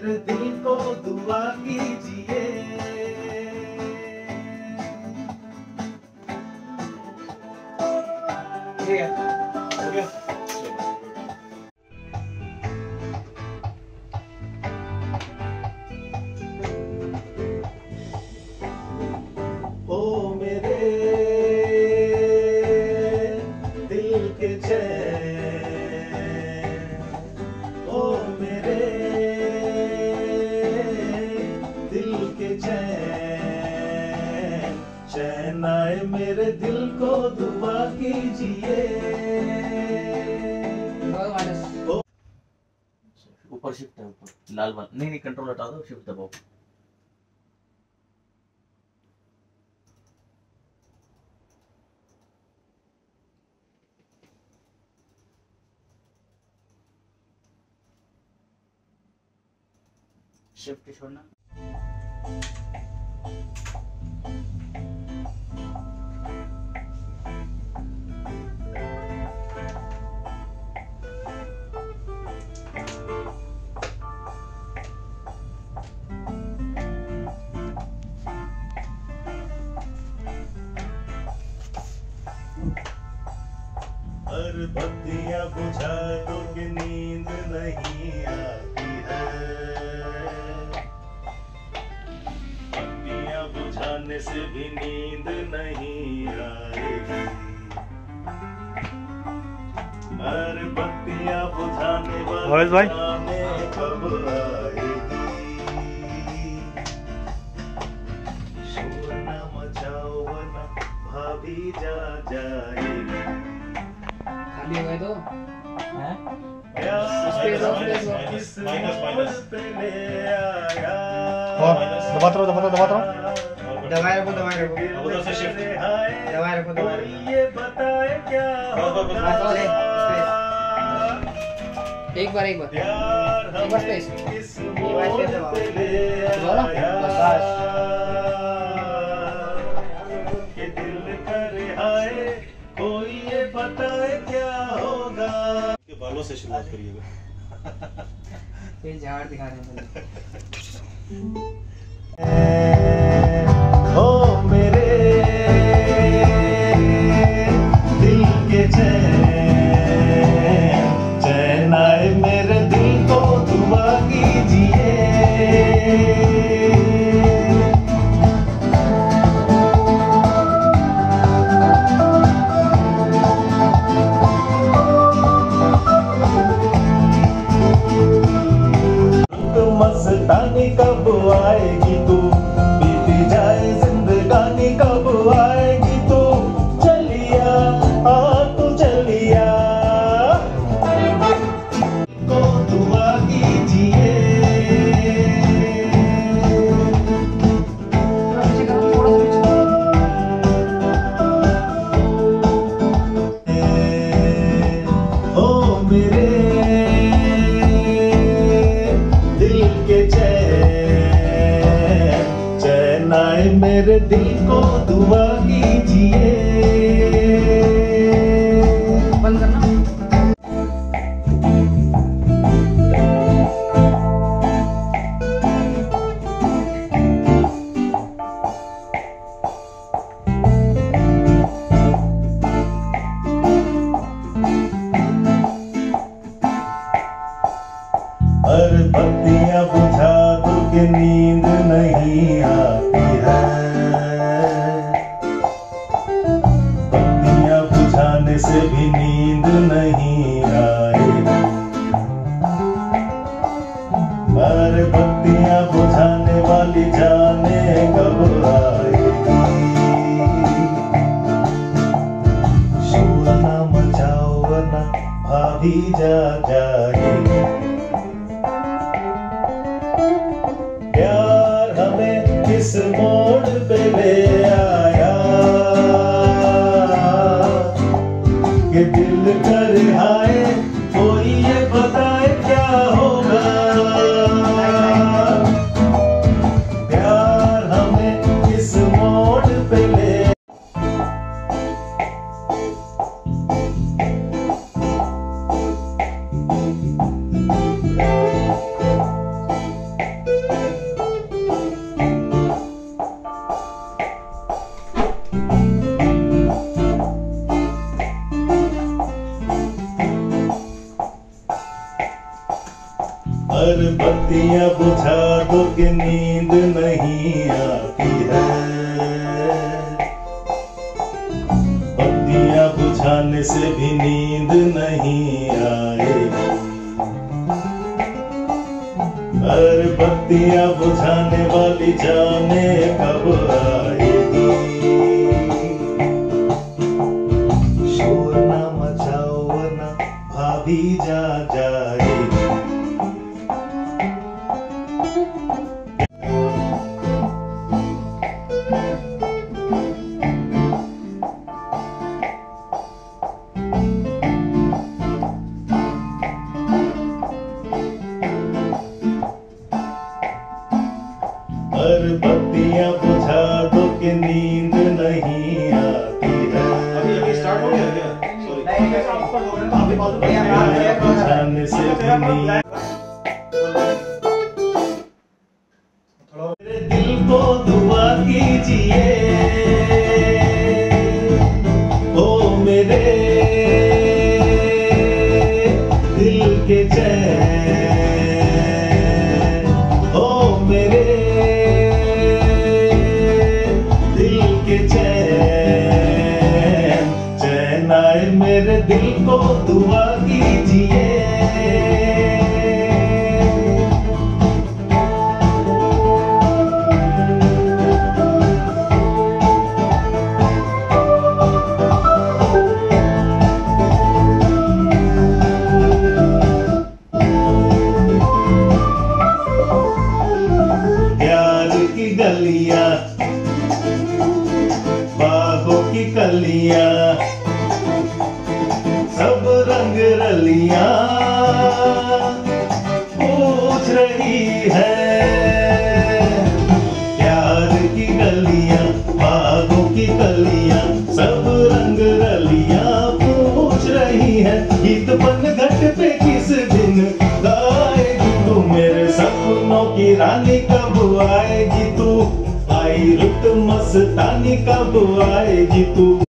मेरे दिल को दुआ कीजिए। ठीक है, हो गया। ओ मेरे दिल के चैन, ओ मेरे दिल के चैन, चैन आए मेरे दिल को दुआ कीजिए। ऊपर शिफ्ट है, ऊपर लाल वाला नहीं नहीं, कंट्रोल हटा दो, शिफ्ट दबाओ। शिफ्ट छोड़ना। हर बत्तियां बुझा दो कि नींद नहीं आती है, बत्तियां बुझाने से भी नींद नहीं आएगी। हर बत्तियां बुझाने वाले कब आएगी। शोर न मचाओ वरना भाभी जा जाएगी। खाली हो गए तो दबाते रहो दबाते रहो दबाए रखो दबाए रखो उधर से शिफ्ट दबाए रखो दबाए रखो। ये बताए क्या एक बार स्पेस ये वाइस पे दबाओ ना बस। कि दिल करे हाय कोई ये बताए क्या होगा। के बालों से शुरुआत करिएगा। ये झाड़ दिखा रहे हैं। ओ मेरे दिल के चैन, चैन आए मेरे दिल को दुआ कीजिए। मस्तानी कब आएगी तू, बीती जाए जिंदगानी कब आएगी तू। चलिया आ तू चलिया, को दुआ कीजिए। ओ मेरे मेरे दिल को दुआ कीजिए। बंद करना। हर बत्तियां बुझा दो कि नींद नहीं आती है, बत्तियां बुझाने से भी नींद नहीं आएगी। हर बत्तियां बुझाने वाली जाने कब आएगी। शोर न मचाओ वरना भाभी जा जाएगी। प्यार हमें किस मोड़ पे ले आया कि दिल करे हाय कोई ये बताए क्या होगा। प्यार हमें किस मोड़ पे ले के नींद नहीं आती है, बत्तियां बुझाने से भी नींद नहीं आएगी, पर बत्तियां बुझाने वाली जाने कब आएगी। शोर ना मचाओ वरना भाभी जा जाएगी। पर बत्तियां बुझा दो कि नींद नहीं आती है, अभी स्टार्ट हो गया क्या? बुझाने से भी नींद। मेरे दिल को दुआ कीजिए, ओ मेरे दिल के चैन, ओ मेरे दिल के चैन, चैन आए मेरे दिल को दुआ कीजिए। प्यार की गलियां, बागों की कलियां, सब रंग रलियां पूछ रही है। प्यार की गलियां, बागों की कलियां, सब रंग रलियां पूछ रही है। गीत बन घट पे किस दिन गाएगी तू, मेरे सपनों की रानी कब आएगी तू, आई रुत मस्तानी कब आएगी तू।